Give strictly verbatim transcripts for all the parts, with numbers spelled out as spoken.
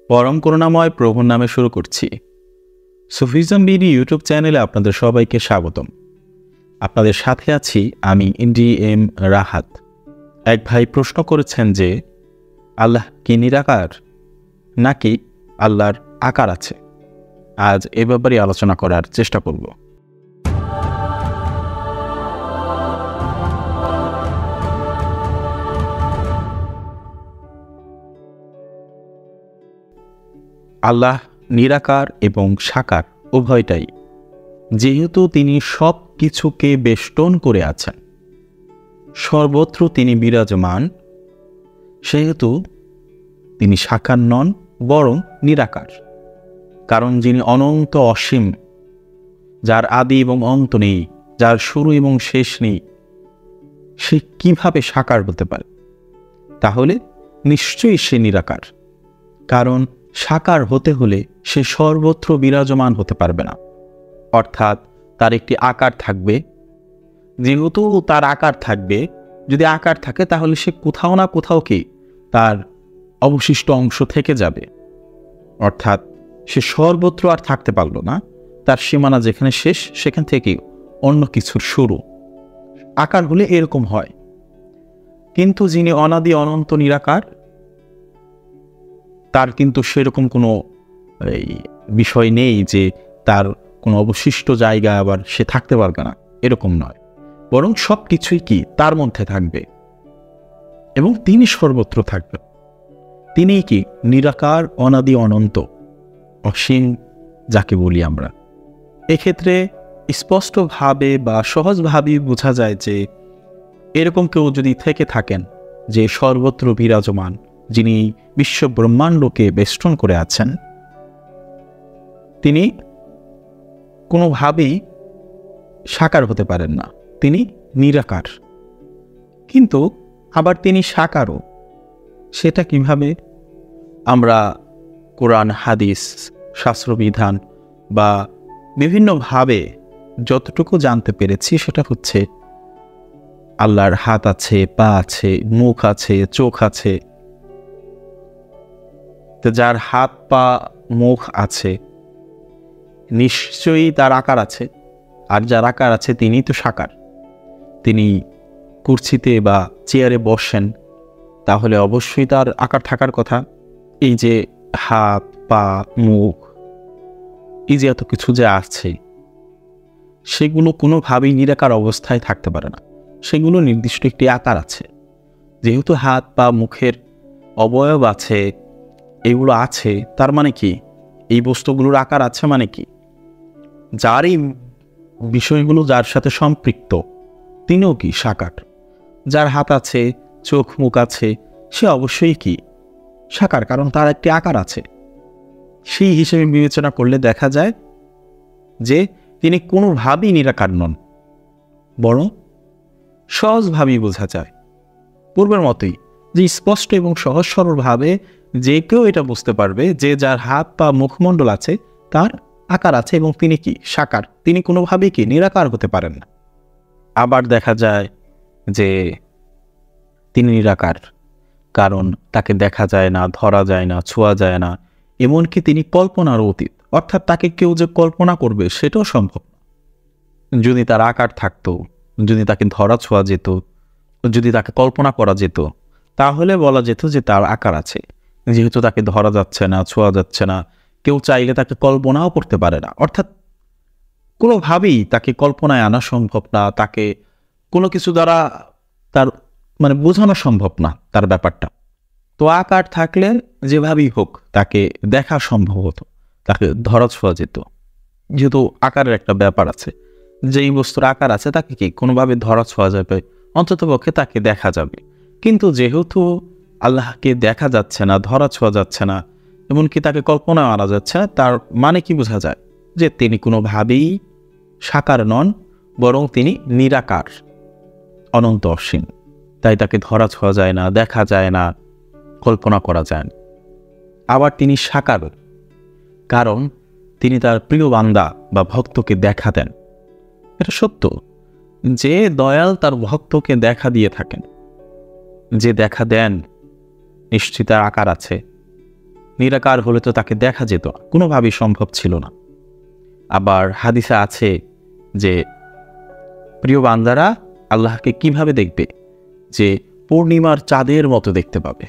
পরম করুণাময় প্রভুর নামে শুরু করছি। সুফিজম বিডি ইউটিউব চ্যানেলে আপনাদের সবাইকে স্বাগতম। আপনাদের সাথে আছি আমি ইন্ডি এম রাহাত। এক ভাই প্রশ্ন করেছেন যে আল্লাহ কি নিরাকার নাকি আল্লাহর আকার আছে? আজ এ ব্যাপারে আলোচনা করার চেষ্টা করব। আল্লাহ নিরাকার এবং সাকার উভয়টাই। যেহেতু তিনি সব কিছুকে বেষ্টন করে আছেন, সর্বত্র তিনি বিরাজমান, সেহেতু তিনি সাকার নন, বরং নিরাকার। কারণ যিনি অনন্ত অসীম, যার আদি এবং অন্ত নেই, যার শুরু এবং শেষ নেই, সে কিভাবে সাকার হতে পারে? তাহলে নিশ্চয়ই সে নিরাকার। কারণ সাকার হতে হলে সে সর্বত্র বিরাজমান হতে পারবে না, অর্থাৎ তার একটি আকার থাকবে। যেহেতু তার আকার থাকবে, যদি আকার থাকে তাহলে সে কোথাও না কোথাও কি তার অবশিষ্ট অংশ থেকে যাবে, অর্থাৎ সে সর্বত্র আর থাকতে পারল না। তার সীমানা যেখানে শেষ, সেখান থেকে অন্য কিছুর শুরু। আকার হলে এরকম হয়। কিন্তু যিনি অনাদি অনন্ত নিরাকার, তার কিন্তু সেরকম কোনো এই বিষয় নেই যে তার কোনো অবশিষ্ট জায়গা আবার সে থাকতে পারবে না, এরকম নয়। বরং সব কিছুই কি তার মধ্যে থাকবে এবং তিনি সর্বত্র থাকবেন। তিনিই কি নিরাকার, অনাদি অনন্ত, অসীম যাকে বলি আমরা। এক্ষেত্রে স্পষ্টভাবে বা সহজভাবেই বোঝা যায় যে এরকম কেউ যদি থেকে থাকেন যে সর্বত্র বিরাজমান, যিনি বিশ্ব ব্রহ্মাণ্ডকে বেষ্টন করে আছেন, তিনি কোনোভাবেই সাকার হতে পারেন না, তিনি নিরাকার। কিন্তু আবার তিনি সাকারও। সেটা কিভাবে? আমরা কোরআন, হাদিস, শাস্ত্রবিধান বা বিভিন্নভাবে যতটুকু জানতে পেরেছি সেটা হচ্ছে আল্লাহর হাত আছে, পা আছে, মুখ আছে, চোখ আছে। তো যার হাত, পা, মুখ আছে, নিশ্চয়ই তার আকার আছে। আর যার আকার আছে তিনি তো সাকার। তিনি কুর্সিতে বা চেয়ারে বসেন, তাহলে অবশ্যই তার আকার থাকার কথা। এই যে হাত, পা, মুখ, এই যে এত কিছু যে আছে, সেগুলো কোনোভাবেই নিরাকার অবস্থায় থাকতে পারে না। সেগুলো নির্দিষ্ট একটি আকার আছে। যেহেতু হাত, পা, মুখের অবয়ব আছে, এগুলো আছে, তার মানে কি এই বস্তুগুলোর আকার আছে, মানে কি যার এই বিষয়গুলো যার সাথে সম্পৃক্ত, তিনিও কি সাকার। যার হাত আছে, চোখ, মুখ আছে, সে অবশ্যই কি সাকার, কারণ তার একটি আকার আছে। সেই হিসেবে বিবেচনা করলে দেখা যায় যে তিনি কোনোভাবেই নিরাকার নন, বরং সহজভাবেই বোঝা যায় পূর্বের মতোই, যে স্পষ্ট এবং সহজ সরলভাবে যে কেউ এটা বুঝতে পারবে যে যার হাত, পা, মুখমণ্ডল আছে, তার আকার আছে এবং তিনি কি সাকার। তিনি কোনোভাবেই কি নিরাকার হতে পারেন না। আবার দেখা যায় যে তিনি নিরাকার, কারণ তাকে দেখা যায় না, ধরা যায় না, ছোঁয়া যায় না, এমনকি তিনি কল্পনার অতীত, অর্থাৎ তাকে কেউ যে কল্পনা করবে সেটাও সম্ভব না। যদি তার আকার থাকতো, যদি তাকে ধরা ছোঁয়া যেত, যদি তাকে কল্পনা করা যেত, তাহলে বলা যেত যে তার আকার আছে। যেহেতু তাকে ধরা যাচ্ছে না, ছোঁয়া যাচ্ছে না, কেউ চাইলে তাকে কল্পনাও করতে পারে না, অর্থাৎ কোনোভাবেই তাকে কল্পনায় আনা সম্ভব না, তাকে কোনো কিছু দ্বারা তার মানে বোঝানো সম্ভব না তার ব্যাপারটা। তো আকার থাকলে যেভাবেই হোক তাকে দেখা সম্ভব হতো, তাকে ধরা ছোঁয়া যেত। যেহেতু আকারের একটা ব্যাপার আছে, যেই বস্তুর আকার আছে তাকে কি কোনোভাবে ধরা ছোঁয়া যাবে, অন্ততপক্ষে তাকে দেখা যাবে। কিন্তু যেহেতু আল্লাহকে দেখা যাচ্ছে না, ধরা ছোঁয়া যাচ্ছে না, এমনকি তাকে কল্পনা আনা যাচ্ছে না, তার মানে কি বোঝা যায়? যে তিনি কোনোভাবেই সাকার নন, বরং তিনি নিরাকার, অনন্ত অসীম। তাই তাকে ধরা ছোঁয়া যায় না, দেখা যায় না, কল্পনা করা যায় না। আবার তিনি সাকার, কারণ তিনি তার প্রিয় বান্দা বা ভক্তকে দেখা দেন। এটা সত্য যে দয়াল তার ভক্তকে দেখা দিয়ে থাকেন, যে দেখা দেন নিশ্চিত তার আকার আছে। নিরাকার হলে তো তাকে দেখা যেত না, কোনোভাবেই সম্ভব ছিল না। আবার হাদিসে আছে যে প্রিয় বান্দারা আল্লাহকে কিভাবে দেখবে, যে পূর্ণিমার চাঁদের মতো দেখতে পাবে।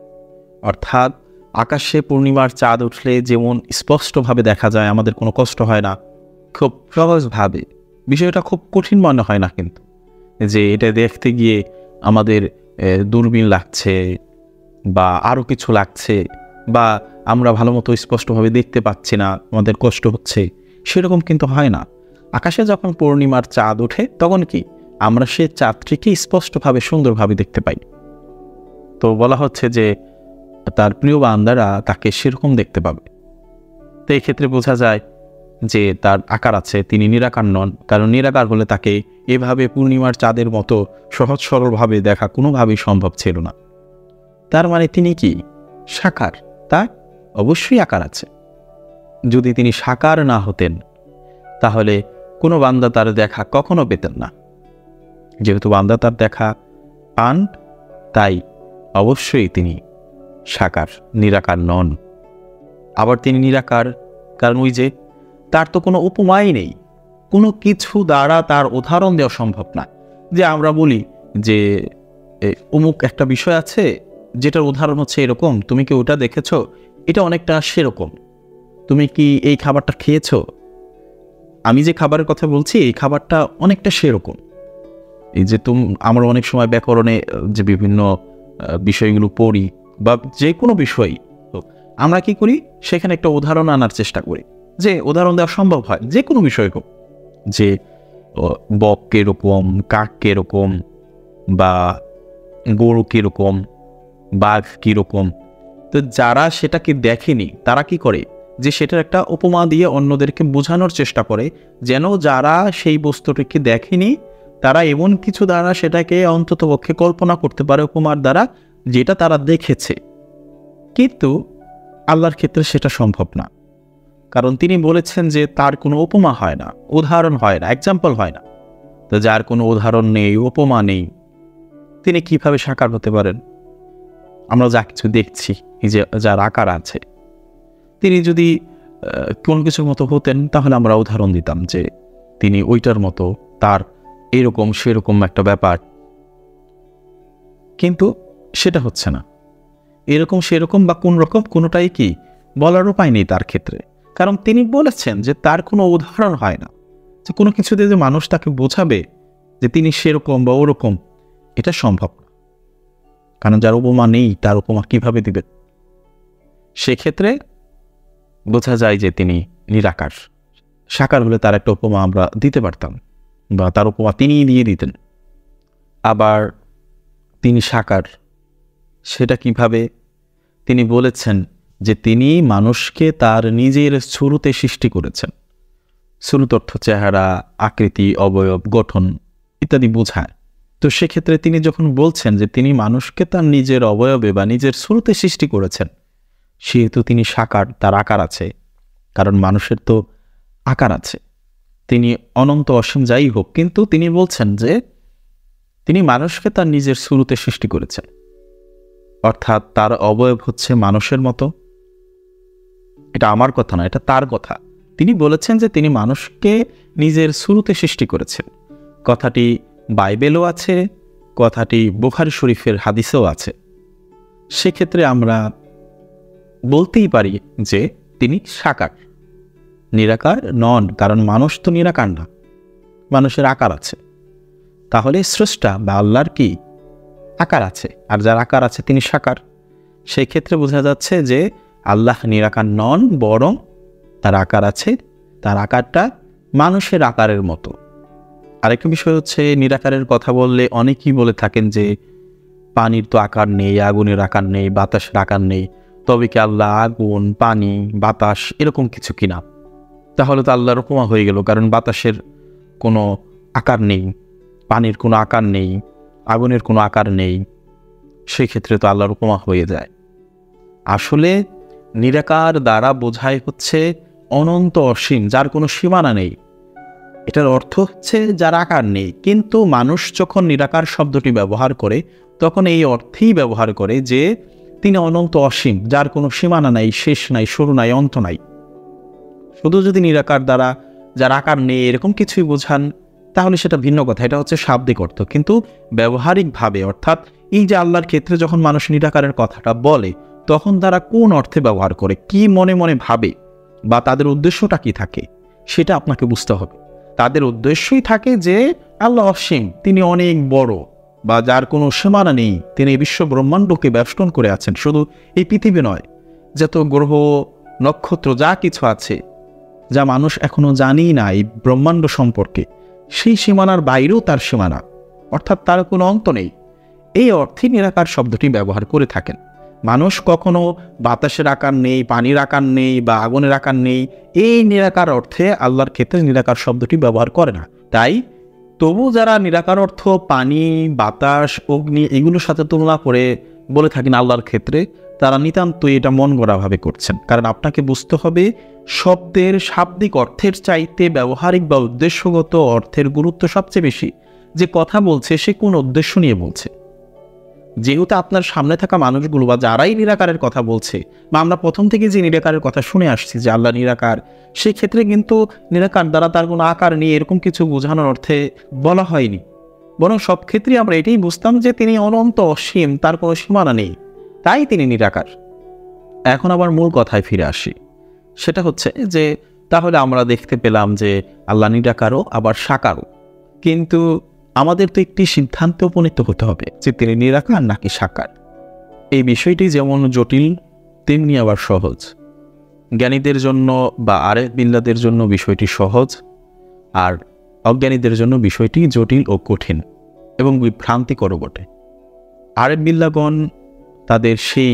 অর্থাৎ আকাশে পূর্ণিমার চাঁদ উঠলে যেমন স্পষ্টভাবে দেখা যায়, আমাদের কোনো কষ্ট হয় না, খুব সহজভাবে, বিষয়টা খুব কঠিন মনে হয় না, কিন্তু যে এটা দেখতে গিয়ে আমাদের দূরবীন লাগছে বা আরও কিছু লাগছে, বা আমরা ভালো মতো স্পষ্টভাবে দেখতে পাচ্ছি না, আমাদের কষ্ট হচ্ছে, সেরকম কিন্তু হয় না। আকাশে যখন পূর্ণিমার চাঁদ ওঠে তখন কি আমরা সে চাঁদটিকে স্পষ্টভাবে সুন্দরভাবে দেখতে পাই। তো বলা হচ্ছে যে তার প্রিয় বান্দারা তাকে সেরকম দেখতে পাবে। তো এই ক্ষেত্রে বোঝা যায় যে তার আকার আছে, তিনি নিরাকার নন। কারণ নিরাকার হলে তাকে এভাবে পূর্ণিমার চাঁদের মতো সহজ সরলভাবে দেখা কোনোভাবেই সম্ভব ছিল না। তার মানে তিনি কি সাকার? তার অবশ্যই আকার আছে। যদি তিনি সাকার না হতেন তাহলে কোনো বান্দা তার দেখা কখনো পেতেন না। যেহেতু বান্দা তার দেখা পান, তাই অবশ্যই তিনি সাকার, নিরাকার নন। আবার তিনি নিরাকার কারণ ওই যে তার তো কোনো উপমাই নেই, কোনো কিছু দ্বারা তার উদাহরণ দেওয়া সম্ভব না। যে আমরা বলি যে অমুক একটা বিষয় আছে যেটার উদাহরণ হচ্ছে এরকম, তুমি কি ওটা দেখেছো, এটা অনেকটা সেরকম, তুমি কি এই খাবারটা খেয়েছো, আমি যে খাবারের কথা বলছি এই খাবারটা অনেকটা সেরকম। এই যে তুমি, আমরা অনেক সময় ব্যাকরণে যে বিভিন্ন বিষয়গুলো পড়ি বা যে কোনো বিষয়, আমরা কি করি সেখানে একটা উদাহরণ আনার চেষ্টা করি, যে উদাহরণ দেওয়া সম্ভব হয় যে কোনো বিষয় হোক, যে বক কিরকম, কাক কিরকম, বা গরু কিরকম, বাঘ কিরকম। তো যারা সেটাকে দেখেনি তারা কি করে, যে সেটার একটা উপমা দিয়ে অন্যদেরকে বোঝানোর চেষ্টা করে, যেন যারা সেই বস্তুটিকে দেখেনি তারা এমন কিছু দ্বারা সেটাকে অন্ততপক্ষে কল্পনা করতে পারে উপমার দ্বারা, যেটা তারা দেখেছে। কিন্তু আল্লাহর ক্ষেত্রে সেটা সম্ভব না, কারণ তিনি বলেছেন যে তার কোনো উপমা হয় না, উদাহরণ হয় না, এক্সাম্পল হয় না। তো যার কোনো উদাহরণ নেই, উপমা নেই, তিনি কিভাবে সাকার হতে পারেন? আমরা যা কিছু দেখছি, এই যে যার আকার আছে, তিনি যদি কোন কিছুর মতো হতেন তাহলে আমরা উদাহরণ দিতাম যে তিনি ওইটার মতো, তার এরকম সেরকম একটা ব্যাপার। কিন্তু সেটা হচ্ছে না, এরকম সেরকম বা কোন রকম কোনোটাই কি বলার উপায় নেই তার ক্ষেত্রে। কারণ তিনি বলেছেন যে তার কোনো উদাহরণ হয় না, যে কোনো কিছুতে যে মানুষ তাকে বোঝাবে যে তিনি সেরকম বা ওরকম, এটা সম্ভব না। কারণ যার উপমা নেই তার উপমা কিভাবে দিবে? সেক্ষেত্রে বোঝা যায় যে তিনি নিরাকার। সাকার হলে তার একটা উপমা আমরা দিতে পারতাম, বা তার উপমা তিনিই দিয়ে দিতেন। আবার তিনি সাকার, সেটা কিভাবে? তিনি বলেছেন যে তিনি মানুষকে তার নিজের শুরুতে সৃষ্টি করেছেন। শুরুত অর্থ চেহারা, আকৃতি, অবয়ব, গঠন ইত্যাদি বোঝায়। তো সেক্ষেত্রে তিনি যখন বলছেন যে তিনি মানুষকে তার নিজের অবয়বে বা নিজের শুরুতে সৃষ্টি করেছেন, সেহেতু তিনি সাকার, তার আকার আছে। কারণ মানুষের তো আকার আছে, তিনি অনন্ত অসীম যাই হোক, কিন্তু তিনি বলছেন যে তিনি মানুষকে তার নিজের শুরুতে সৃষ্টি করেছেন, অর্থাৎ তার অবয়ব হচ্ছে মানুষের মতো। এটা আমার কথা না, এটা তার কথা। তিনি বলেছেন যে তিনি মানুষকে নিজের শুরুতে সৃষ্টি করেছেন। কথাটি বাইবেলও আছে, কথাটি বুখারী শরীফের হাদিসেও আছে। সেক্ষেত্রে আমরা বলতেই পারি যে তিনি সাকার, নিরাকার নন। কারণ মানুষ তো নিরাকার না, মানুষের আকার আছে। তাহলে স্রষ্টা বা আল্লাহর কি আকার আছে, আর যার আকার আছে তিনি সাকার। সেই ক্ষেত্রে বোঝা যাচ্ছে যে আল্লাহ নিরাকার নন, বরং তার আকার আছে, তার আকারটা মানুষের আকারের মতো। আরেকটা বিষয় হচ্ছে, নিরাকারের কথা বললে অনেকেই বলে থাকেন যে পানির তো আকার নেই, আগুনের আকার নেই, বাতাসের আকার নেই, তবে কি আল্লাহ আগুন, পানি, বাতাস এরকম কিছু কিনা? তাহলে তো আল্লাহর উপমা হয়ে গেল, কারণ বাতাসের কোনো আকার নেই, পানির কোনো আকার নেই, আগুনের কোনো আকার নেই, সেক্ষেত্রে তো আল্লাহর উপমা হয়ে যায়। আসলে নিরাকার দ্বারা বোঝায় হচ্ছে অনন্ত অসীম, যার কোনো সীমানা নেই। এটার অর্থ হচ্ছে যার আকার নেই। কিন্তু মানুষ যখন নিরাকার শব্দটি ব্যবহার করে তখন এই অর্থেই ব্যবহার করে যে তিনি অনন্ত অসীম, যার কোনো সীমানা নাই, শেষ নাই, শুরু নাই, অন্ত নাই। শুধু যদি নিরাকার দ্বারা যার আকার নেই এরকম কিছুই বোঝান তাহলে সেটা ভিন্ন কথা, এটা হচ্ছে শাব্দিক অর্থ। কিন্তু ব্যবহারিকভাবে, অর্থাৎ এই যে আল্লাহর ক্ষেত্রে যখন মানুষ নিরাকারের কথাটা বলে তখন তারা কোন অর্থে ব্যবহার করে, কি মনে মনে ভাবে, বা তাদের উদ্দেশ্যটা কি থাকে সেটা আপনাকে বুঝতে হবে। তাদের উদ্দেশ্যই থাকে যে আল্লাহ অসীম, তিনি অনেক বড়, বা যার কোনো সীমানা নেই, তিনি এই বিশ্ব ব্রহ্মাণ্ডকে বেষ্টন করে আছেন। শুধু এই পৃথিবী নয়, যত গ্রহ নক্ষত্র যা কিছু আছে, যা মানুষ এখনো জানি না এই ব্রহ্মাণ্ড সম্পর্কে, সেই সীমানার বাইরেও তার সীমানা, অর্থাৎ তার কোনো অন্ত নেই। এই অর্থে নিরাকার শব্দটি ব্যবহার করে থাকেন। মানুষ কখনো বাতাসের আকার নেই, পানির আকার নেই, বা আগুনের আকার নেই, এই নিরাকার অর্থে আল্লাহর ক্ষেত্রে নিরাকার শব্দটি ব্যবহার করে না। তাই তবু যারা নিরাকার অর্থ পানি, বাতাস, অগ্নি এগুলোর সাথে তুলনা করে বলে থাকেন আল্লাহর ক্ষেত্রে, তারা নিতান্তই এটা মন গড়াভাবে করছেন। কারণ আপনাকে বুঝতে হবে শব্দের শাব্দিক অর্থের চাইতে ব্যবহারিক বা উদ্দেশ্যগত অর্থের গুরুত্ব সবচেয়ে বেশি। যে কথা বলছে সে কোন উদ্দেশ্য নিয়ে বলছে। যেহেতু আপনার সামনে থাকা মানুষগুলো বা যারাই নিরাকারের কথা বলছে, বা আমরা প্রথম থেকে যে নিরাকারের কথা শুনে আসছি যে আল্লাহ নিরাকার, সেই ক্ষেত্রে কিন্তু নিরাকার দ্বারা তার কোনো আকার নেই এরকম কিছু বোঝানোর অর্থে বলা হয়নি, বরং সব ক্ষেত্রেই আমরা এটাই বুঝতাম যে তিনি অনন্ত অসীম, তার কোনো সীমানা নেই, তাই তিনি নিরাকার। এখন আবার মূল কথায় ফিরে আসি, সেটা হচ্ছে যে তাহলে আমরা দেখতে পেলাম যে আল্লাহ নিরাকারও আবার সাকারও, কিন্তু আমাদের তো একটি সিদ্ধান্তে উপনীত হতে হবে যে তিনি নিরাকার নাকি সাকার। এই বিষয়টি যেমন জটিল তেমনি আবার সহজ। জ্ঞানীদের জন্য বা আরেফ বিল্লাদের জন্য বিষয়টি সহজ, আর অজ্ঞানীদের জন্য বিষয়টি জটিল ও কঠিন এবং বিভ্রান্তিকর বটে। আরেফ বিল্লাগণ তাদের সেই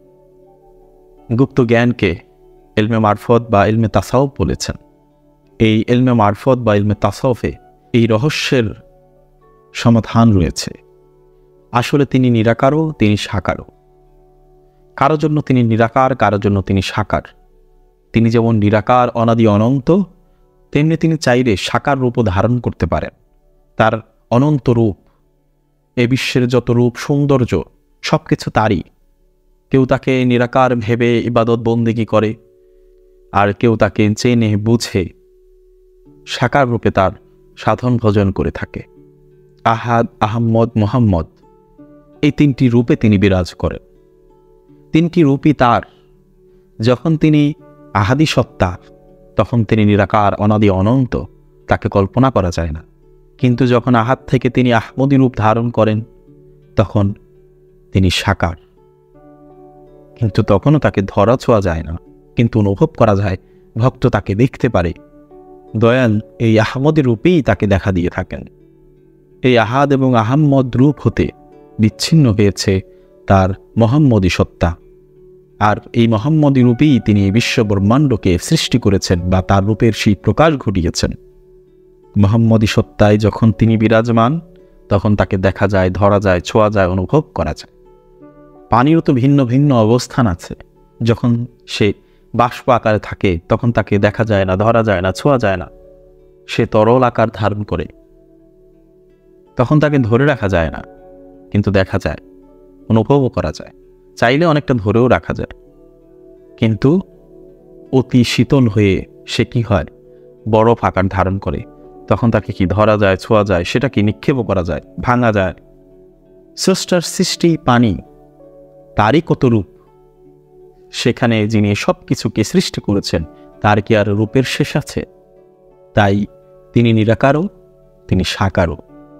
গুপ্ত জ্ঞানকে ইলমে মারফত বা ইলমে তাসাউফ বলেছেন। এই ইলমে মারফত বা ইলমে তাসাউফে এই রহস্যের সমাধান রয়েছে। আসলে তিনি নিরাকারও, তিনি সাকারও। কারো জন্য তিনি নিরাকার, কারো জন্য তিনি সাকার। তিনি যেমন নিরাকার, অনাদি অনন্ত, তেমনি তিনি চাইলে সাকার রূপও ধারণ করতে পারেন। তার অনন্ত রূপ, এ বিশ্বের যত রূপ সৌন্দর্য সব কিছু তারই। কেউ তাকে নিরাকার ভেবে ইবাদত বন্দেগী করে, আর কেউ তাকে চেনে বুঝে সাকার রূপে তার সাধন ভজন করে থাকে। আহাদ, আহম্মদ, মোহাম্মদ এই তিনটি রূপে তিনি বিরাজ করেন। তিনটি রূপই তার। যখন তিনি আহাদি সত্তা, তখন তিনি নিরাকার, অনাদি অনন্ত, তাকে কল্পনা করা যায় না। কিন্তু যখন আহাদ থেকে তিনি আহমদী রূপ ধারণ করেন তখন তিনি সাকার, কিন্তু তখনও তাকে ধরা ছোঁয়া যায় না, কিন্তু অনুভব করা যায়, ভক্ত তাকে দেখতে পারে। দয়াল এই আহমদী রূপেই তাকে দেখা দিয়ে থাকেন। এই আহাদ এবং আহম্মদ রূপ হতে বিচ্ছিন্ন হয়েছে তার মোহাম্মদী সত্তা, আর এই মোহাম্মদী রূপেই তিনি বিশ্ব ব্রহ্মাণ্ডকে সৃষ্টি করেছেন বা তার রূপের সেই প্রকাশ ঘটিয়েছেন। মোহাম্মদী সত্তায় যখন তিনি বিরাজমান, তখন তাকে দেখা যায়, ধরা যায়, ছোঁয়া যায়, অনুভব করা যায়। পানিরও তো ভিন্ন ভিন্ন অবস্থান আছে। যখন সে বাষ্প আকারে থাকে তখন তাকে দেখা যায় না, ধরা যায় না, ছোঁয়া যায় না। সে তরল আকার ধারণ করে, তখন তাকে ধরে রাখা যায় না, কিন্তু দেখা যায়, অনুভবও করা যায়। চাইলে অনেকটা ধরেও রাখা যায়, কিন্তু অতি শীতল হয়ে সে কি হয়, বরফ আকার ধারণ করে। তখন তাকে কি ধরা যায়, ছোঁয়া যায়, সেটা কি নিক্ষেপও করা যায়, ভাঙা যায়। স্রষ্টার সৃষ্টি পানি, তারই কত রূপ। সেখানে যিনি সব কিছুকে সৃষ্টি করেছেন তার কি আর রূপের শেষ আছে? তাই তিনি নিরাকারও, তিনি সাকারও।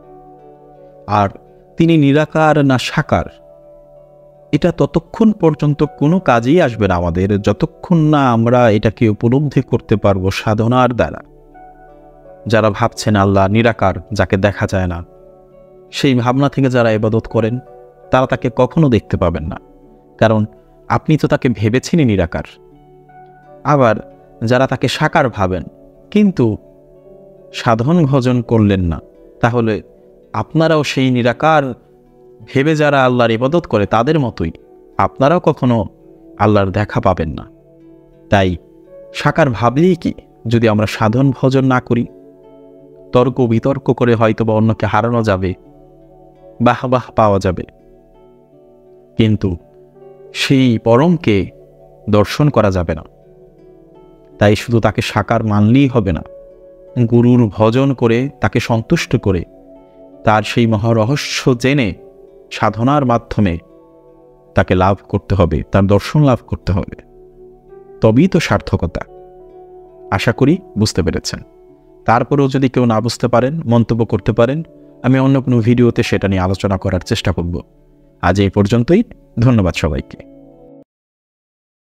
আর তিনি নিরাকার না সাকার, এটা ততক্ষণ পর্যন্ত কোনো কাজেই আসবে না আমাদের, যতক্ষণ না আমরা এটাকে উপলব্ধি করতে পারবো সাধনার দ্বারা। যারা ভাবছেন আল্লাহ নিরাকার, যাকে দেখা যায় না, সেই ভাবনা থেকে যারা ইবাদত করেন তারা তাকে কখনো দেখতে পাবেন না, কারণ আপনি তো তাকে ভেবেছেনই নিরাকার। আবার যারা তাকে সাকার ভাবেন কিন্তু সাধন ভজন করলেন না, তাহলে আপনারাও সেই নিরাকার ভেবে যারা আল্লাহর ইবাদত করে তাদের মতোই আপনারাও কখনো আল্লাহর দেখা পাবেন না। তাই সাকার ভাবলেই কি, যদি আমরা সাধন ভজন না করি, তর্ক বিতর্ক করে হয়তো বা অন্যকে হারানো যাবে, বাহ বাহ পাওয়া যাবে, কিন্তু সেই পরমকে দর্শন করা যাবে না। তাই শুধু তাকে সাকার মানলেই হবে না, গুরুর ভজন করে তাকে সন্তুষ্ট করে তার সেই মহারহস্য জেনে সাধনার মাধ্যমে তাকে লাভ করতে হবে, তার দর্শন লাভ করতে হবে। তবেই তো সার্থকতা। আশা করি বুঝতে পেরেছেন। তারপরেও যদি কেউ না বুঝতে পারেন, মন্তব্য করতে পারেন, আমি অন্য কোনো ভিডিওতে সেটা নিয়ে আলোচনা করার চেষ্টা করব। আজ এই পর্যন্তই। ধন্যবাদ সবাইকে।